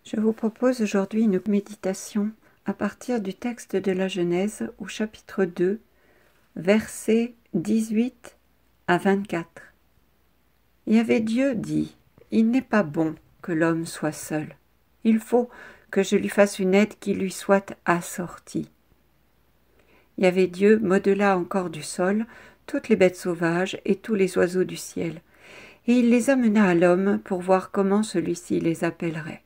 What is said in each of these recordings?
Je vous propose aujourd'hui une méditation à partir du texte de la Genèse au chapitre 2, versets 18 à 24. Yahvé Dieu dit, « Il n'est pas bon que l'homme soit seul. Il faut que je lui fasse une aide qui lui soit assortie. » Yahvé Dieu modela encore du sol toutes les bêtes sauvages et tous les oiseaux du ciel, et il les amena à l'homme pour voir comment celui-ci les appellerait.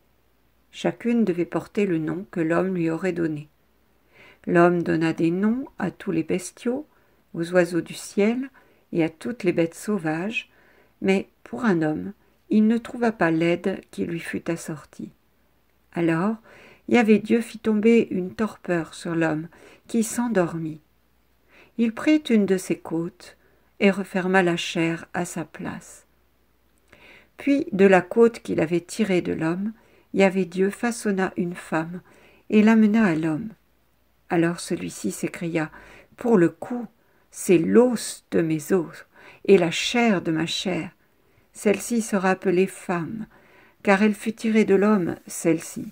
Chacune devait porter le nom que l'homme lui aurait donné. L'homme donna des noms à tous les bestiaux, aux oiseaux du ciel et à toutes les bêtes sauvages, mais pour un homme, il ne trouva pas l'aide qui lui fut assortie. Alors, Yahvé Dieu fit tomber une torpeur sur l'homme, qui s'endormit. Il prit une de ses côtes et referma la chair à sa place. Puis, de la côte qu'il avait tirée de l'homme, Yahvé Dieu façonna une femme et l'amena à l'homme. Alors celui-ci s'écria, « Pour le coup, c'est l'os de mes os et la chair de ma chair. Celle-ci sera appelée femme, car elle fut tirée de l'homme, celle-ci.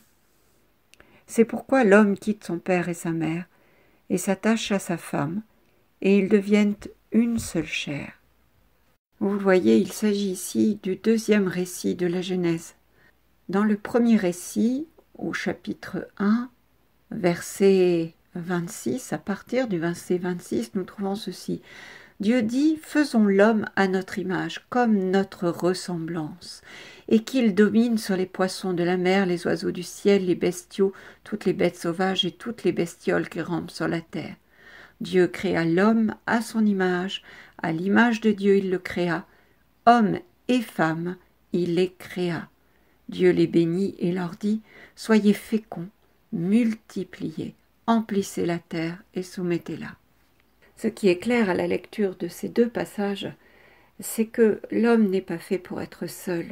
C'est pourquoi l'homme quitte son père et sa mère et s'attache à sa femme, et ils deviennent une seule chair. » Vous le voyez, il s'agit ici du deuxième récit de la Genèse. Dans le premier récit, au chapitre 1, verset 26, à partir du verset 26, nous trouvons ceci. Dieu dit, « Faisons l'homme à notre image, comme notre ressemblance, et qu'il domine sur les poissons de la mer, les oiseaux du ciel, les bestiaux, toutes les bêtes sauvages et toutes les bestioles qui rampent sur la terre. » Dieu créa l'homme à son image, à l'image de Dieu il le créa, homme et femme il les créa. Dieu les bénit et leur dit, « Soyez féconds, multipliez, emplissez la terre et soumettez-la. » Ce qui est clair à la lecture de ces deux passages, c'est que l'homme n'est pas fait pour être seul.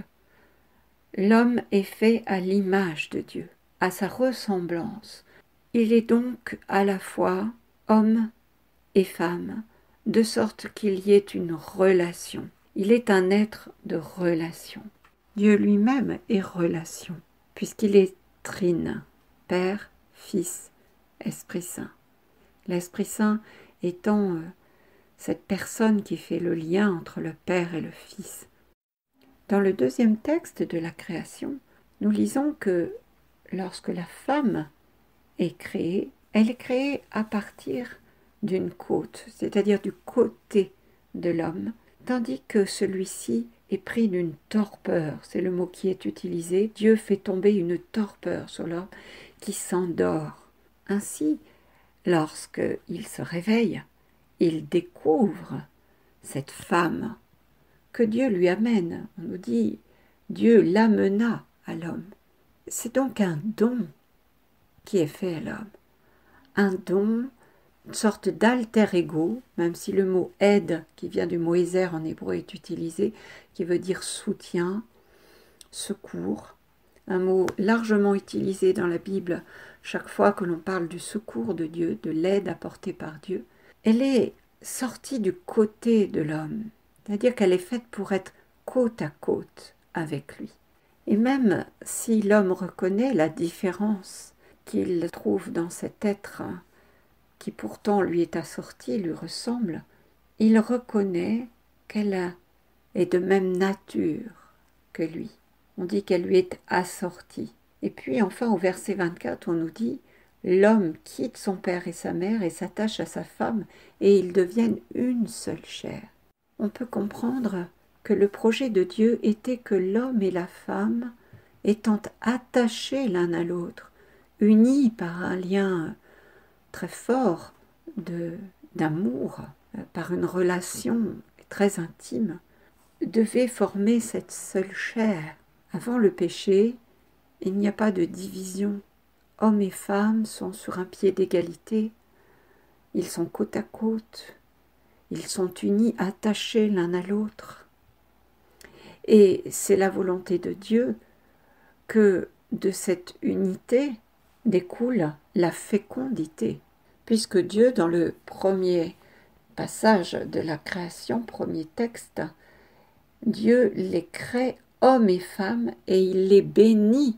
L'homme est fait à l'image de Dieu, à sa ressemblance. Il est donc à la fois homme et femme, de sorte qu'il y ait une relation. Il est un être de relation. Dieu lui-même est relation, puisqu'il est trine, Père, Fils, Esprit Saint. L'Esprit Saint étant cette personne qui fait le lien entre le Père et le Fils. Dans le deuxième texte de la création, nous lisons que lorsque la femme est créée, elle est créée à partir d'une côte, c'est-à-dire du côté de l'homme, tandis que celui-ci est pris d'une torpeur, c'est le mot qui est utilisé. Dieu fait tomber une torpeur sur l'homme qui s'endort. Ainsi, lorsqu'il se réveille, il découvre cette femme que Dieu lui amène. On nous dit, Dieu l'amena à l'homme. C'est donc un don qui est fait à l'homme. Un don, une sorte d'alter ego, même si le mot aide, qui vient du mot ézer en hébreu, est utilisé, qui veut dire soutien, secours, un mot largement utilisé dans la Bible chaque fois que l'on parle du secours de Dieu, de l'aide apportée par Dieu. Elle est sortie du côté de l'homme, c'est-à-dire qu'elle est faite pour être côte à côte avec lui. Et même si l'homme reconnaît la différence qu'il trouve dans cet être qui pourtant lui est assorti, lui ressemble, il reconnaît qu'elle est de même nature que lui. On dit qu'elle lui est assortie. Et puis enfin au verset 24, on nous dit « L'homme quitte son père et sa mère et s'attache à sa femme, et ils deviennent une seule chair. » On peut comprendre que le projet de Dieu était que l'homme et la femme, étant attachés l'un à l'autre, unis par un lien très fort d'amour, par une relation très intime, devaient former cette seule chair. Avant le péché, il n'y a pas de division. Hommes et femmes sont sur un pied d'égalité. Ils sont côte à côte. Ils sont unis, attachés l'un à l'autre. Et c'est la volonté de Dieu que de cette unité découle la fécondité. Puisque Dieu, dans le premier passage de la création, premier texte, Dieu les crée hommes et femmes et il les bénit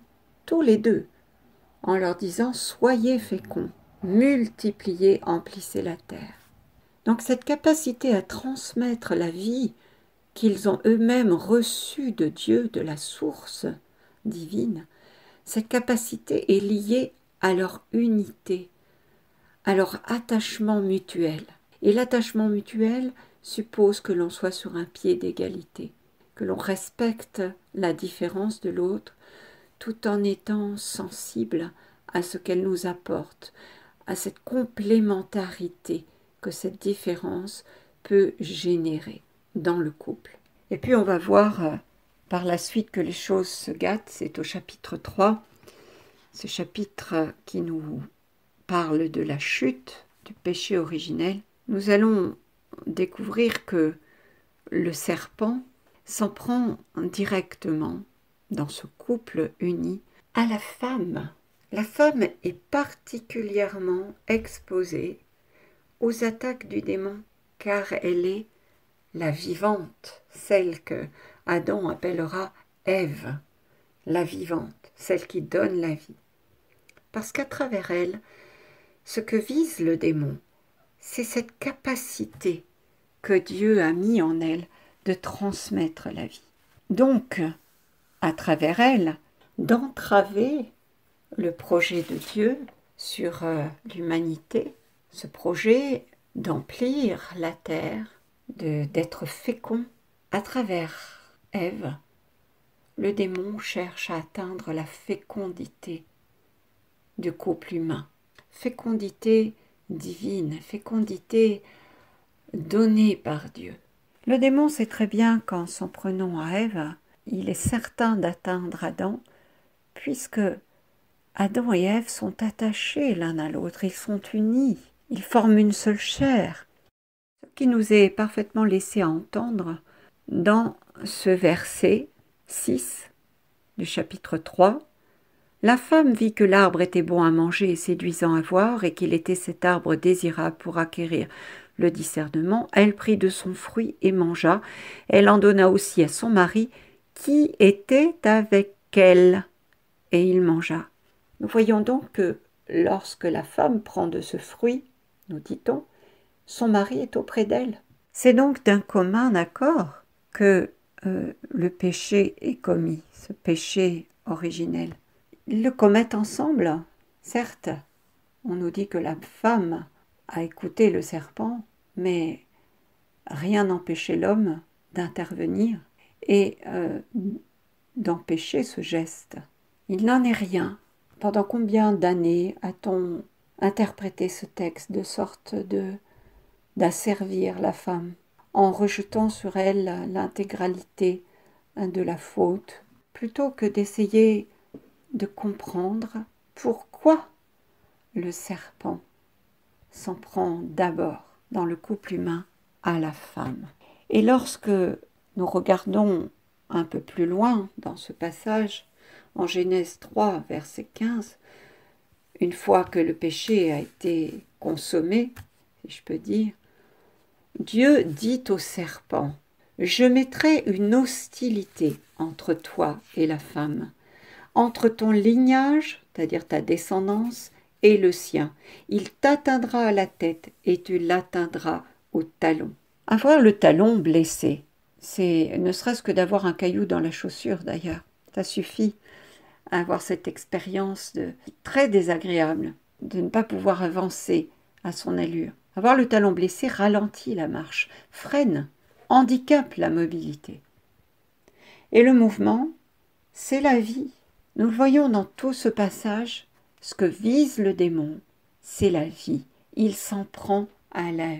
tous les deux, en leur disant « Soyez féconds, multipliez, emplissez la terre ». Donc cette capacité à transmettre la vie qu'ils ont eux-mêmes reçue de Dieu, de la source divine, cette capacité est liée à leur unité, à leur attachement mutuel. Et l'attachement mutuel suppose que l'on soit sur un pied d'égalité, que l'on respecte la différence de l'autre, tout en étant sensible à ce qu'elle nous apporte, à cette complémentarité que cette différence peut générer dans le couple. Et puis on va voir par la suite que les choses se gâtent, c'est au chapitre 3, ce chapitre qui nous parle de la chute, du péché originel. Nous allons découvrir que le serpent s'en prend directement dans ce couple uni à la femme. La femme est particulièrement exposée aux attaques du démon, car elle est la vivante, celle que Adam appellera Ève, la vivante, celle qui donne la vie. Parce qu'à travers elle, ce que vise le démon, c'est cette capacité que Dieu a mis en elle de transmettre la vie. Donc, à travers elle, d'entraver le projet de Dieu sur l'humanité, ce projet d'emplir la terre, d'être fécond. À travers Ève, le démon cherche à atteindre la fécondité du couple humain, fécondité divine, fécondité donnée par Dieu. Le démon sait très bien qu'en s'en prenant à Ève, il est certain d'atteindre Adam, puisque Adam et Ève sont attachés l'un à l'autre, ils sont unis, ils forment une seule chair. Ce qui nous est parfaitement laissé à entendre dans ce verset 6 du chapitre 3. La femme vit que l'arbre était bon à manger et séduisant à voir, et qu'il était cet arbre désirable pour acquérir le discernement. Elle prit de son fruit et mangea. Elle en donna aussi à son mari, qui était avec elle, et il mangea. Nous voyons donc que lorsque la femme prend de ce fruit, nous dit-on, son mari est auprès d'elle. C'est donc d'un commun accord que le péché est commis, ce péché originel. Ils le commettent ensemble, certes. On nous dit que la femme a écouté le serpent, mais rien n'empêchait l'homme d'intervenir et d'empêcher ce geste. Il n'en est rien. Pendant combien d'années a-t-on interprété ce texte de sorte d'asservir la femme, en rejetant sur elle l'intégralité de la faute, plutôt que d'essayer de comprendre pourquoi le serpent s'en prend d'abord dans le couple humain à la femme. Et lorsque nous regardons un peu plus loin dans ce passage, en Genèse 3, verset 15, une fois que le péché a été consommé, si je peux dire, Dieu dit au serpent, « Je mettrai une hostilité entre toi et la femme, entre ton lignage, c'est-à-dire ta descendance, et le sien. Il t'atteindra à la tête et tu l'atteindras au talon. » Avoir le talon blessé, c'est ne serait-ce que d'avoir un caillou dans la chaussure d'ailleurs. Ça suffit à avoir cette expérience très désagréable de ne pas pouvoir avancer à son allure. Avoir le talon blessé ralentit la marche, freine, handicape la mobilité. Et le mouvement, c'est la vie. Nous le voyons dans tout ce passage, ce que vise le démon, c'est la vie. Il s'en prend à la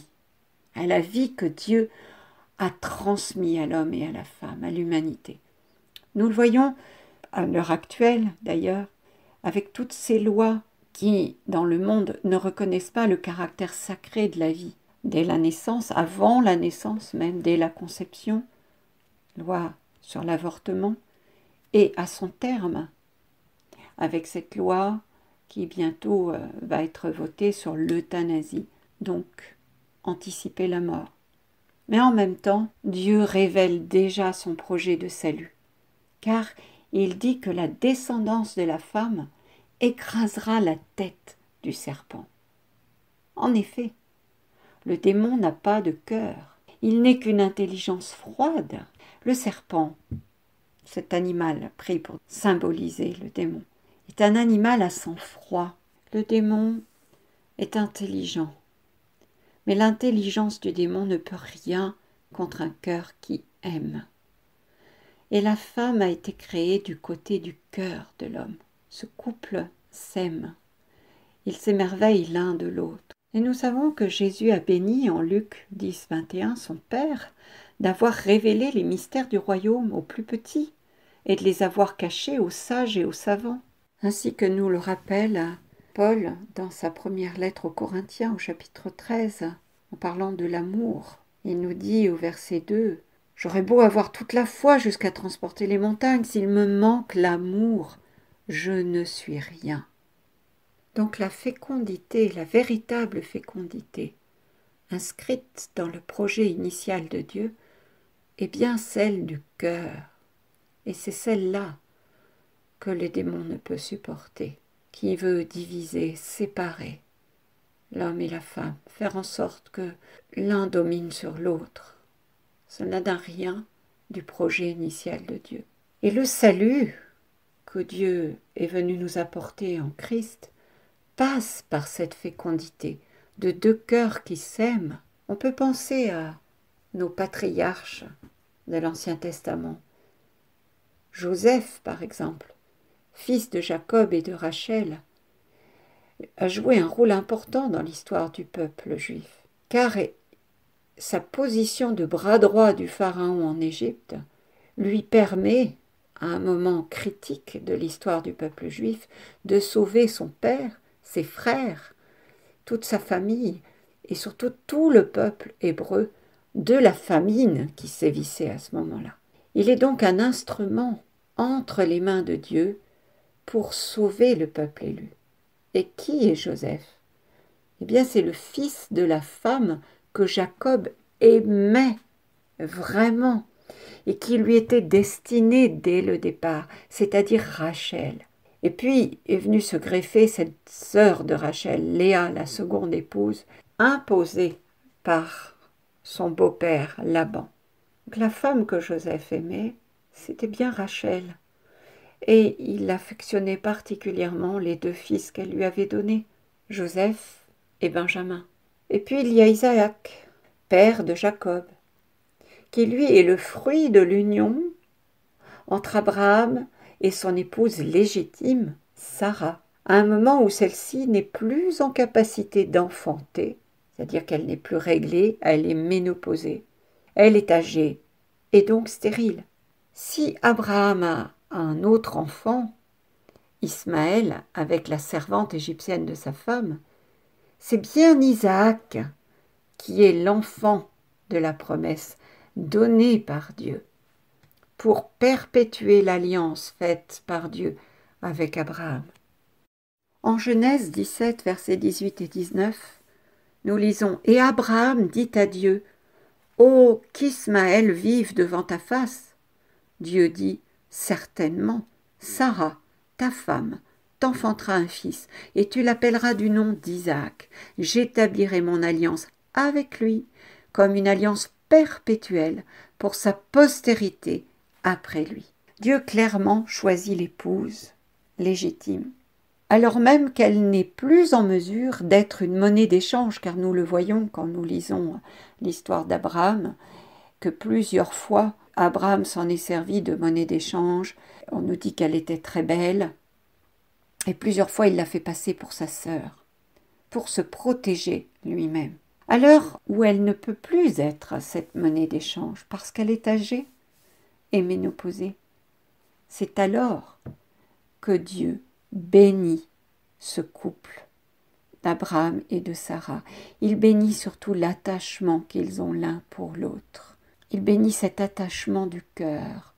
vie que Dieu a transmise à l'homme et à la femme, à l'humanité. Nous le voyons à l'heure actuelle d'ailleurs, avec toutes ces lois qui, dans le monde, ne reconnaissent pas le caractère sacré de la vie. Dès la naissance, avant la naissance même, dès la conception, loi sur l'avortement, et à son terme, avec cette loi qui bientôt va être votée sur l'euthanasie, donc anticiper la mort. Mais en même temps, Dieu révèle déjà son projet de salut, car il dit que la descendance de la femme écrasera la tête du serpent. En effet, le démon n'a pas de cœur, il n'est qu'une intelligence froide. Le serpent, cet animal pris pour symboliser le démon, est un animal à sang froid. Le démon est intelligent, mais l'intelligence du démon ne peut rien contre un cœur qui aime. Et la femme a été créée du côté du cœur de l'homme. Ce couple s'aime. Ils s'émerveillent l'un de l'autre. Et nous savons que Jésus a béni en Luc 10, 21 son Père d'avoir révélé les mystères du royaume aux plus petits et de les avoir cachés aux sages et aux savants. Ainsi que nous le rappelle Paul dans sa première lettre aux Corinthiens au chapitre 13, en parlant de l'amour. Il nous dit au verset 2, « J'aurais beau avoir toute la foi jusqu'à transporter les montagnes, s'il me manque l'amour, je ne suis rien. » Donc la fécondité, la véritable fécondité, inscrite dans le projet initial de Dieu, est bien celle du cœur. Et c'est celle-là que le démon ne peut supporter, qui veut diviser, séparer l'homme et la femme, faire en sorte que l'un domine sur l'autre. Cela n'a rien du projet initial de Dieu. Et le salut que Dieu est venu nous apporter en Christ passe par cette fécondité de deux cœurs qui s'aiment. On peut penser à nos patriarches de l'Ancien Testament. Joseph, par exemple, fils de Jacob et de Rachel, a joué un rôle important dans l'histoire du peuple juif, car sa position de bras droit du pharaon en Égypte lui permet, à un moment critique de l'histoire du peuple juif, de sauver son père, ses frères, toute sa famille et surtout tout le peuple hébreu de la famine qui sévissait à ce moment-là. Il est donc un instrument entre les mains de Dieu pour sauver le peuple élu. Et qui est Joseph? Eh bien, c'est le fils de la femme que Jacob aimait vraiment et qui lui était destinée dès le départ, c'est-à-dire Rachel. Et puis est venue se greffer cette sœur de Rachel, Léa, la seconde épouse, imposée par son beau-père Laban. Donc, la femme que Joseph aimait, c'était bien Rachel. Et il affectionnait particulièrement les deux fils qu'elle lui avait donnés, Joseph et Benjamin. Et puis il y a Isaac, père de Jacob, qui lui est le fruit de l'union entre Abraham et son épouse légitime, Sarah, à un moment où celle-ci n'est plus en capacité d'enfanter, c'est-à-dire qu'elle n'est plus réglée, elle est ménopausée, elle est âgée et donc stérile. Si Abraham a un autre enfant, Ismaël, avec la servante égyptienne de sa femme, c'est bien Isaac qui est l'enfant de la promesse donnée par Dieu pour perpétuer l'alliance faite par Dieu avec Abraham. En Genèse 17, versets 18 et 19, nous lisons « Et Abraham dit à Dieu, « Oh, qu'Ismaël vive devant ta face !» Dieu dit « Certainement, Sarah, ta femme, t'enfantera un fils, et tu l'appelleras du nom d'Isaac. J'établirai mon alliance avec lui comme une alliance perpétuelle pour sa postérité après lui. » Dieu clairement choisit l'épouse légitime, alors même qu'elle n'est plus en mesure d'être une monnaie d'échange, car nous le voyons quand nous lisons l'histoire d'Abraham, que plusieurs fois Abraham s'en est servi de monnaie d'échange. On nous dit qu'elle était très belle, et plusieurs fois il l'a fait passer pour sa sœur, pour se protéger lui-même. À l'heure où elle ne peut plus être cette monnaie d'échange, parce qu'elle est âgée et ménopausée, c'est alors que Dieu bénit ce couple d'Abraham et de Sarah. Il bénit surtout l'attachement qu'ils ont l'un pour l'autre. Il bénit cet attachement du cœur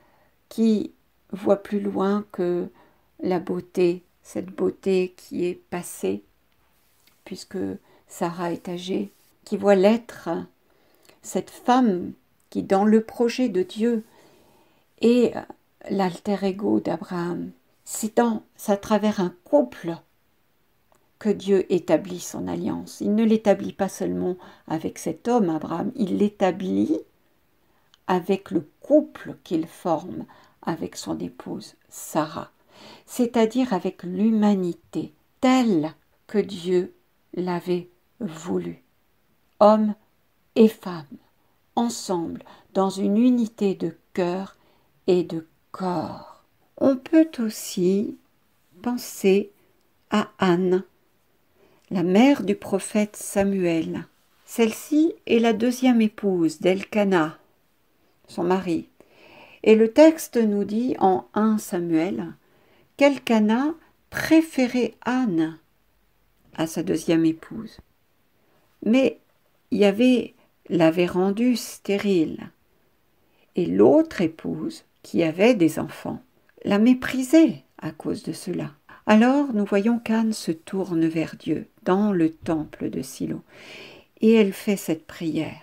qui voit plus loin que la beauté, cette beauté qui est passée, puisque Sarah est âgée, qui voit l'être, cette femme qui, dans le projet de Dieu, est l'alter ego d'Abraham. C'est à travers un couple que Dieu établit son alliance. Il ne l'établit pas seulement avec cet homme, Abraham, il l'établit avec le couple qu'il forme avec son épouse, Sarah, c'est-à-dire avec l'humanité telle que Dieu l'avait voulu. Homme et femme, ensemble, dans une unité de cœur et de corps. On peut aussi penser à Anne, la mère du prophète Samuel. Celle-ci est la deuxième épouse d'Elkana, son mari. Et le texte nous dit en 1 Samuel qu'Elkana préférait Anne à sa deuxième épouse. Mais Yahvé l'avait rendue stérile. Et l'autre épouse, qui avait des enfants, la méprisait à cause de cela. Alors nous voyons qu'Anne se tourne vers Dieu dans le temple de Silo et elle fait cette prière.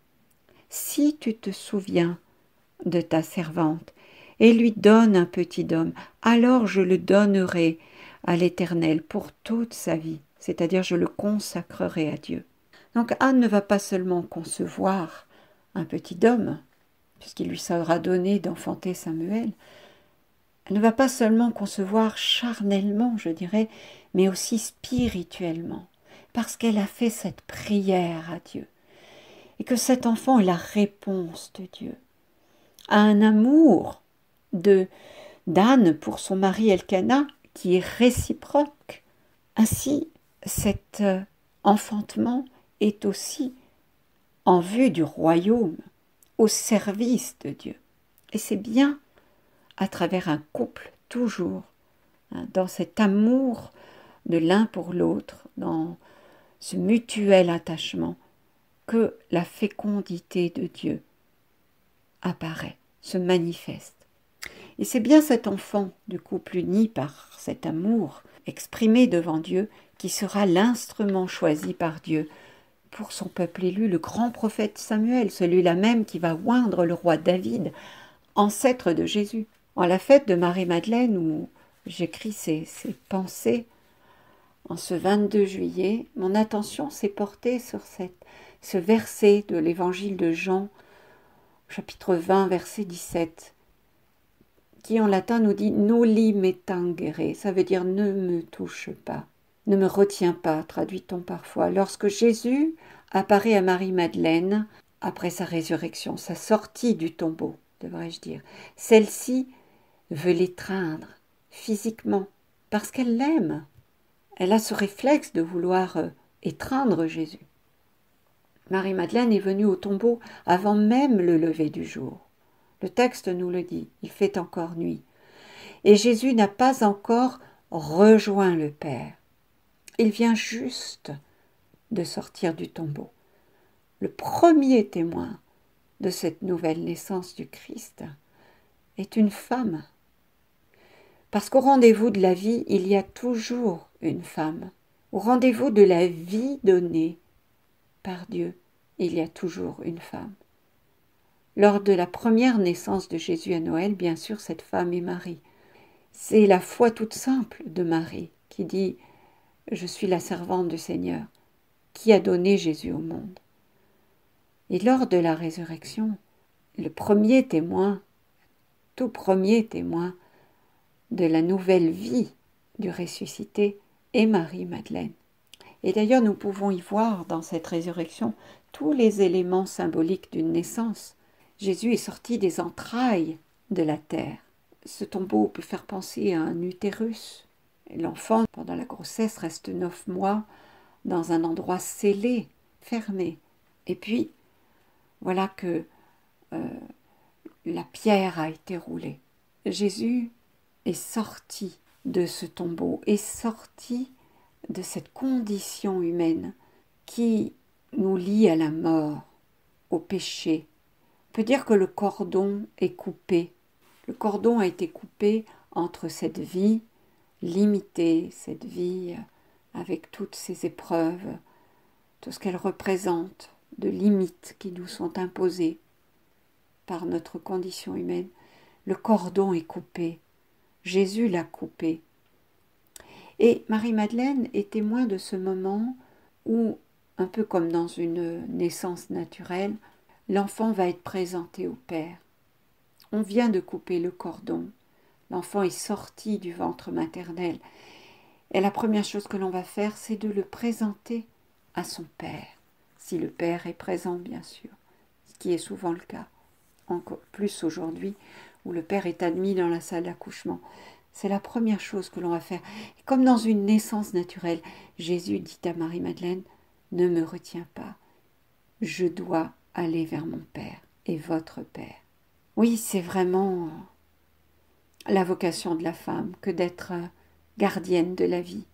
Si tu te souviens de ta servante et lui donne un petit homme, alors je le donnerai à l'Éternel pour toute sa vie, c'est-à-dire je le consacrerai à Dieu. Donc Anne ne va pas seulement concevoir un petit homme, puisqu'il lui sera donné d'enfanter Samuel, elle ne va pas seulement concevoir charnellement, je dirais, mais aussi spirituellement, parce qu'elle a fait cette prière à Dieu, et que cet enfant est la réponse de Dieu à un amour d'Anne pour son mari Elkana qui est réciproque. Ainsi, cet enfantement est aussi en vue du royaume, au service de Dieu. Et c'est bien à travers un couple, toujours, dans cet amour de l'un pour l'autre, dans ce mutuel attachement, que la fécondité de Dieu apparaît, se manifeste. Et c'est bien cet enfant du couple uni par cet amour exprimé devant Dieu qui sera l'instrument choisi par Dieu pour son peuple élu, le grand prophète Samuel, celui-là même qui va oindre le roi David, ancêtre de Jésus. En la fête de Marie-Madeleine, où j'écris ces pensées, en ce 22 juillet, mon attention s'est portée sur ce verset de l'évangile de Jean, chapitre 20, verset 17, qui en latin nous dit « noli me tangere », ça veut dire « ne me touche pas ». Ne me retiens pas, traduit-on parfois. Lorsque Jésus apparaît à Marie-Madeleine, après sa résurrection, sa sortie du tombeau, devrais-je dire, celle-ci veut l'étreindre physiquement, parce qu'elle l'aime. Elle a ce réflexe de vouloir étreindre Jésus. Marie-Madeleine est venue au tombeau avant même le lever du jour. Le texte nous le dit, il fait encore nuit. Et Jésus n'a pas encore rejoint le Père. Il vient juste de sortir du tombeau. Le premier témoin de cette nouvelle naissance du Christ est une femme. Parce qu'au rendez-vous de la vie, il y a toujours une femme. Au rendez-vous de la vie donnée par Dieu, il y a toujours une femme. Lors de la première naissance de Jésus à Noël, bien sûr, cette femme est Marie. C'est la foi toute simple de Marie qui dit « Je suis la servante du Seigneur » qui a donné Jésus au monde. Et lors de la résurrection, le premier témoin, tout premier témoin de la nouvelle vie du ressuscité est Marie-Madeleine. Et d'ailleurs, nous pouvons y voir dans cette résurrection tous les éléments symboliques d'une naissance. Jésus est sorti des entrailles de la terre. Ce tombeau peut faire penser à un utérus. L'enfant, pendant la grossesse, reste 9 mois dans un endroit scellé, fermé. Et puis, voilà que la pierre a été roulée. Jésus est sorti de ce tombeau, est sorti de cette condition humaine qui nous lie à la mort, au péché. On peut dire que le cordon est coupé. Le cordon a été coupé entre cette vie limitée, cette vie avec toutes ses épreuves, tout ce qu'elle représente de limites qui nous sont imposées par notre condition humaine, Le cordon est coupé. Jésus l'a coupé. Et Marie-Madeleine est témoin de ce moment où, un peu comme dans une naissance naturelle, l'enfant va être présenté au Père. On vient de couper le cordon. L'enfant est sorti du ventre maternel. Et la première chose que l'on va faire, c'est de le présenter à son Père. Si le Père est présent, bien sûr. Ce qui est souvent le cas. Encore plus aujourd'hui, où le Père est admis dans la salle d'accouchement. C'est la première chose que l'on va faire. Et comme dans une naissance naturelle, Jésus dit à Marie-Madeleine, « Ne me retiens pas, je dois aller vers mon Père et votre Père. » Oui, c'est vraiment la vocation de la femme que d'être gardienne de la vie.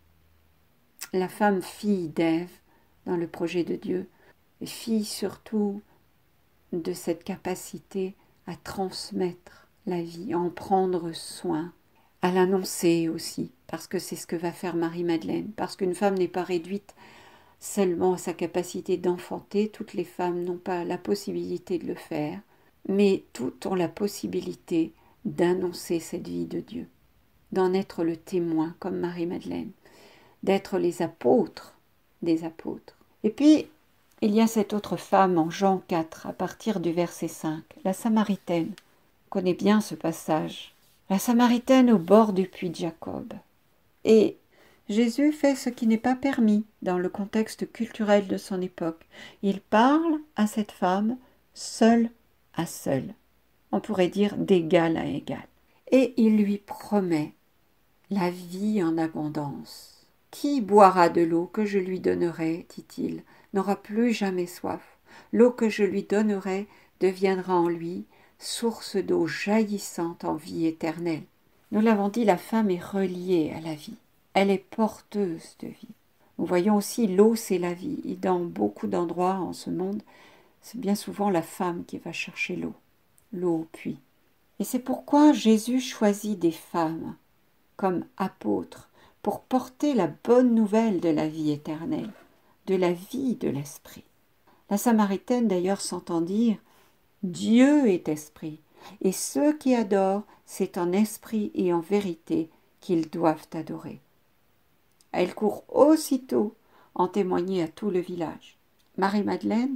La femme, fille d'Ève, dans le projet de Dieu, et fille surtout de cette capacité à transmettre la vie, à en prendre soin, à l'annoncer aussi, parce que c'est ce que va faire Marie-Madeleine, parce qu'une femme n'est pas réduite seulement à sa capacité d'enfanter, toutes les femmes n'ont pas la possibilité de le faire, mais toutes ont la possibilité d'annoncer cette vie de Dieu, d'en être le témoin comme Marie-Madeleine, d'être les apôtres des apôtres. Et puis, il y a cette autre femme en Jean 4, à partir du verset 5, la Samaritaine. On connaît bien ce passage. La Samaritaine au bord du puits de Jacob. Et Jésus fait ce qui n'est pas permis dans le contexte culturel de son époque. Il parle à cette femme seule à seule. On pourrait dire d'égal à égal. Et il lui promet la vie en abondance. Qui boira de l'eau que je lui donnerai, dit-il, n'aura plus jamais soif. L'eau que je lui donnerai deviendra en lui source d'eau jaillissante en vie éternelle. Nous l'avons dit, la femme est reliée à la vie. Elle est porteuse de vie. Nous voyons aussi l'eau, c'est la vie. Et dans beaucoup d'endroits en ce monde, c'est bien souvent la femme qui va chercher l'eau au puits. Et c'est pourquoi Jésus choisit des femmes comme apôtres pour porter la bonne nouvelle de la vie éternelle, de la vie de l'esprit. La Samaritaine d'ailleurs s'entend dire « Dieu est esprit, et ceux qui adorent, c'est en esprit et en vérité qu'ils doivent adorer. » Elle court aussitôt en témoigner à tout le village. Marie-Madeleine,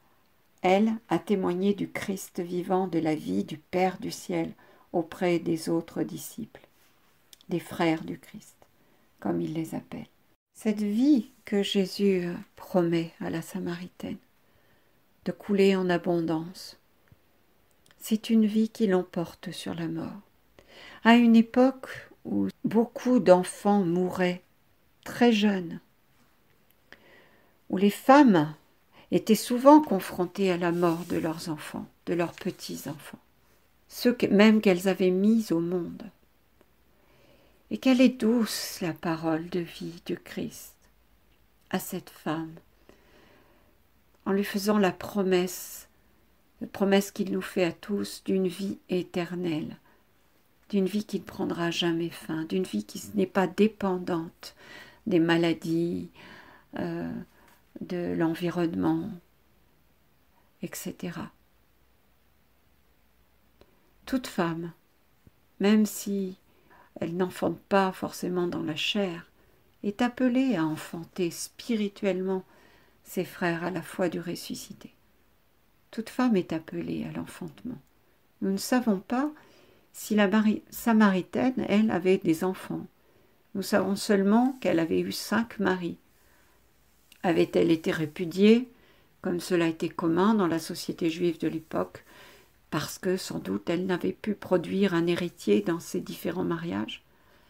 elle, a témoigné du Christ vivant, de la vie du Père du ciel auprès des autres disciples, des frères du Christ, comme il les appelle. Cette vie que Jésus promet à la Samaritaine, de couler en abondance, c'est une vie qui l'emporte sur la mort. À une époque où beaucoup d'enfants mouraient très jeunes, où les femmes étaient souvent confrontées à la mort de leurs enfants, de leurs petits-enfants, ceux même qu'elles avaient mis au monde. Et quelle est douce la parole de vie du Christ à cette femme, en lui faisant la promesse qu'il nous fait à tous d'une vie éternelle, d'une vie qui ne prendra jamais fin, d'une vie qui n'est pas dépendante des maladies, de l'environnement, etc. Toute femme, même si elle n'enfante pas forcément dans la chair, est appelée à enfanter spirituellement ses frères à la foi du ressuscité. Toute femme est appelée à l'enfantement. Nous ne savons pas si la Samaritaine, elle, avait des enfants. Nous savons seulement qu'elle avait eu 5 maris. Avait-elle été répudiée, comme cela était commun dans la société juive de l'époque, parce que sans doute elle n'avait pu produire un héritier dans ses différents mariages?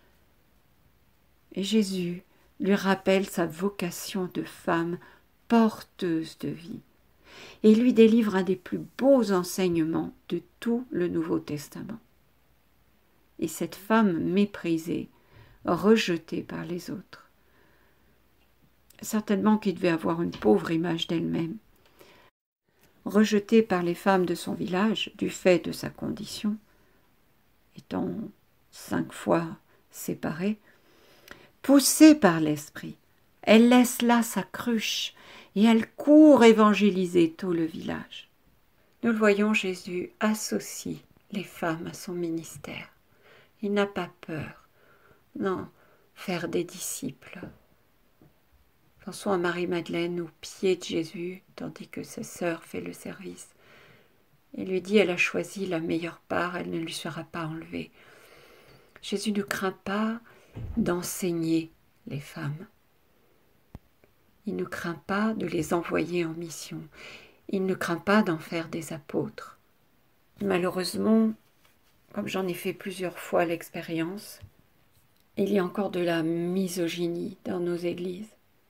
Et Jésus lui rappelle sa vocation de femme porteuse de vie et lui délivre un des plus beaux enseignements de tout le Nouveau Testament. Et cette femme méprisée, rejetée par les autres, certainement qui devait avoir une pauvre image d'elle-même, rejetée par les femmes de son village du fait de sa condition, étant 5 fois séparée, poussée par l'esprit, elle laisse là sa cruche et elle court évangéliser tout le village. Nous le voyons, Jésus associe les femmes à son ministère. Il n'a pas peur. Non, faire des disciples. Pensons à Marie-Madeleine aux pieds de Jésus, tandis que sa sœur fait le service. Il lui dit, elle a choisi la meilleure part, elle ne lui sera pas enlevée. Jésus ne craint pas d'enseigner les femmes. Il ne craint pas de les envoyer en mission. Il ne craint pas d'en faire des apôtres. Malheureusement, comme j'en ai fait plusieurs fois l'expérience, il y a encore de la misogynie dans nos églises.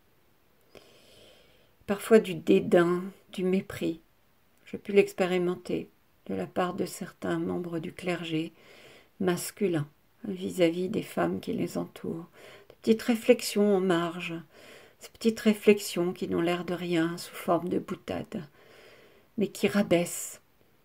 Parfois du dédain, du mépris. J'ai pu l'expérimenter de la part de certains membres du clergé masculin vis-à-vis des femmes qui les entourent. De petites réflexions en marge, ces petites réflexions qui n'ont l'air de rien sous forme de boutade, mais qui rabaissent,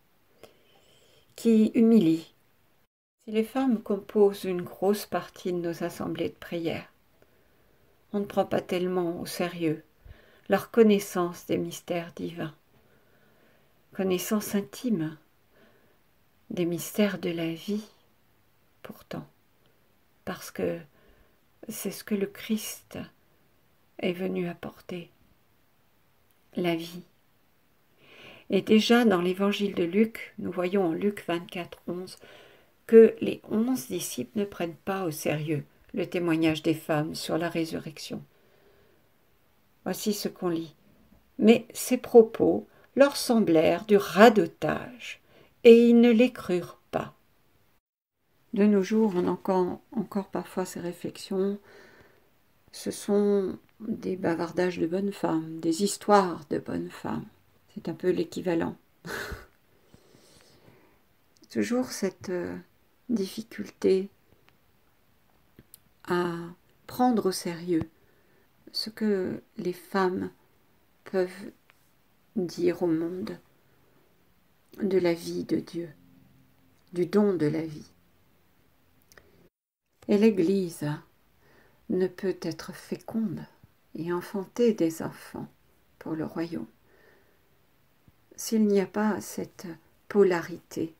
qui humilient. Si les femmes composent une grosse partie de nos assemblées de prière, on ne prend pas tellement au sérieux leur connaissance des mystères divins, connaissance intime des mystères de la vie, pourtant, parce que c'est ce que le Christ est venu apporter, la vie. Et déjà dans l'évangile de Luc, nous voyons en Luc 24, 11, que les 11 disciples ne prennent pas au sérieux le témoignage des femmes sur la résurrection. Voici ce qu'on lit. Mais ces propos leur semblèrent du radotage, et ils ne les crurent pas. De nos jours, on entend encore parfois ces réflexions. Ce sont des bavardages de bonnes femmes, des histoires de bonnes femmes. C'est un peu l'équivalent. Toujours cette difficulté à prendre au sérieux ce que les femmes peuvent dire au monde de la vie de Dieu, du don de la vie. Et l'Église ne peut être féconde et enfanter des enfants pour le royaume s'il n'y a pas cette polarité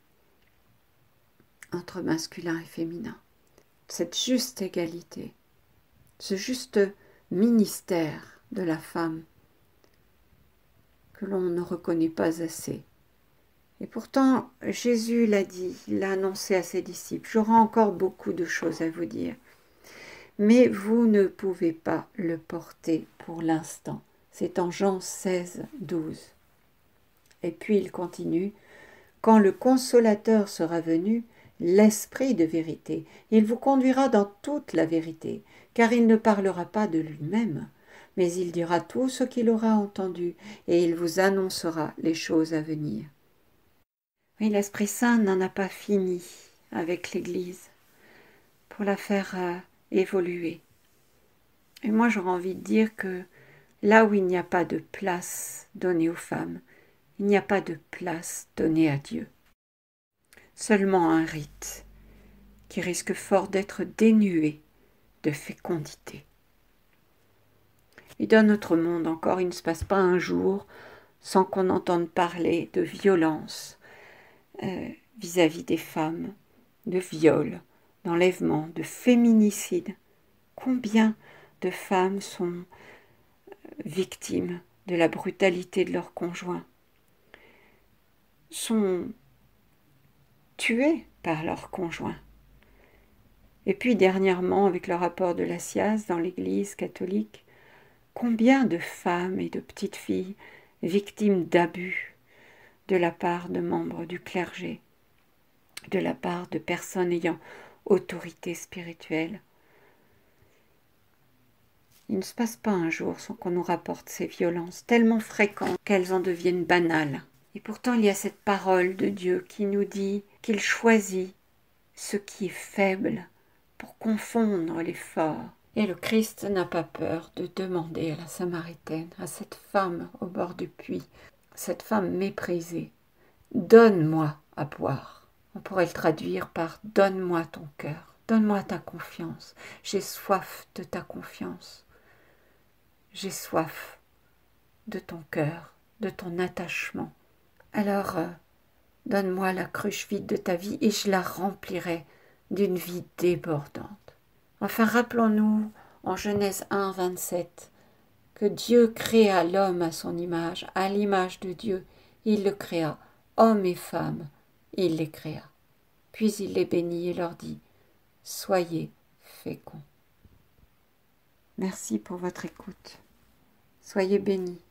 entre masculin et féminin, cette juste égalité, ce juste ministère de la femme que l'on ne reconnaît pas assez. Et pourtant, Jésus l'a dit, il l'a annoncé à ses disciples, j'aurai encore beaucoup de choses à vous dire, mais vous ne pouvez pas le porter pour l'instant. C'est en Jean 16, 12. Et puis il continue, quand le Consolateur sera venu, l'Esprit de vérité, il vous conduira dans toute la vérité, car il ne parlera pas de lui-même, mais il dira tout ce qu'il aura entendu, et il vous annoncera les choses à venir. Oui, l'Esprit Saint n'en a pas fini avec l'Église pour la faire évoluer. Et moi, j'aurais envie de dire que là où il n'y a pas de place donnée aux femmes, il n'y a pas de place donnée à Dieu. Seulement un rite qui risque fort d'être dénué de fécondité. Et dans notre monde encore, il ne se passe pas un jour sans qu'on entende parler de violence vis-à-vis des femmes, de viol, d'enlèvement, de féminicide. Combien de femmes sont victimes de la brutalité de leurs conjoints, sont tuées par leurs conjoints. Et puis dernièrement, avec le rapport de la SIAZ dans l'Église catholique, combien de femmes et de petites filles victimes d'abus de la part de membres du clergé, de la part de personnes ayant autorité spirituelle. Il ne se passe pas un jour sans qu'on nous rapporte ces violences tellement fréquentes qu'elles en deviennent banales. Et pourtant, il y a cette parole de Dieu qui nous dit qu'il choisit ce qui est faible pour confondre les forts. Et le Christ n'a pas peur de demander à la Samaritaine, à cette femme au bord du puits, cette femme méprisée, « Donne-moi à boire ». On pourrait le traduire par « Donne-moi ton cœur, donne-moi ta confiance, j'ai soif de ta confiance, j'ai soif de ton cœur, de ton attachement ». Alors, Donne-moi la cruche vide de ta vie et je la remplirai d'une vie débordante. Enfin, rappelons-nous en Genèse 1, 27, que Dieu créa l'homme à son image, à l'image de Dieu. Il le créa, hommes et femmes, il les créa. Puis il les bénit et leur dit « Soyez féconds ». Merci pour votre écoute. Soyez bénis.